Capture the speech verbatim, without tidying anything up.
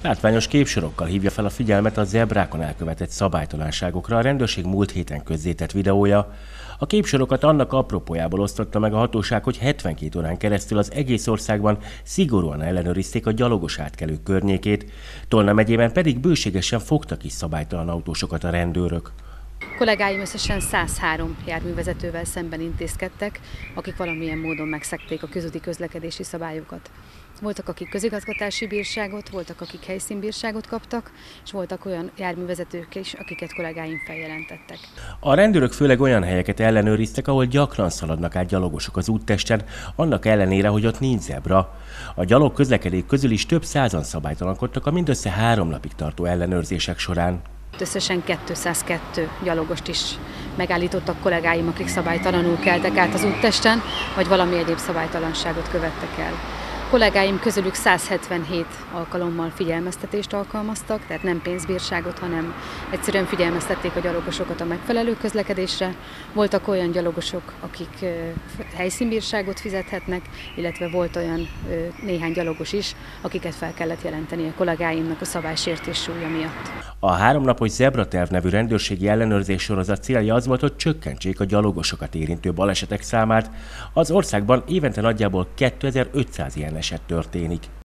Látványos képsorokkal hívja fel a figyelmet a zebrákon elkövetett szabálytalanságokra a rendőrség múlt héten közzétett videója. A képsorokat annak apropójából osztotta meg a hatóság, hogy hetvenkét órán keresztül az egész országban szigorúan ellenőrizték a gyalogos átkelők környékét, Tolna megyében pedig bőségesen fogtak is szabálytalan autósokat a rendőrök. Kollégáim összesen száz három járművezetővel szemben intézkedtek, akik valamilyen módon megszegték a közúti közlekedési szabályokat. Voltak, akik közigazgatási bírságot, voltak, akik helyszínbírságot kaptak, és voltak olyan járművezetők is, akiket kollégáim feljelentettek. A rendőrök főleg olyan helyeket ellenőriztek, ahol gyakran szaladnak át gyalogosok az úttesten, annak ellenére, hogy ott nincs zebra. A gyalog közlekedők közül is több százan szabálytalankodtak a mindössze három napig tartó ellenőrzések során. Összesen kétszázkettő gyalogost is megállítottak kollégáim, akik szabálytalanul keltek át az úttesten, vagy valami egyéb szabálytalanságot követtek el. Kollégáim közülük száz hetvenhét alkalommal figyelmeztetést alkalmaztak, tehát nem pénzbírságot, hanem egyszerűen figyelmeztették a gyalogosokat a megfelelő közlekedésre. Voltak olyan gyalogosok, akik helyszínbírságot fizethetnek, illetve volt olyan néhány gyalogos is, akiket fel kellett jelenteni a kollégáimnak a szabálysértés súlya miatt. A háromnapos zebraterv nevű rendőrségi ellenőrzés sorozat célja az volt, hogy csökkentsék a gyalogosokat érintő balesetek számát. Az országban évente nagyjából kétezer-ötszáz ilyen eset történik.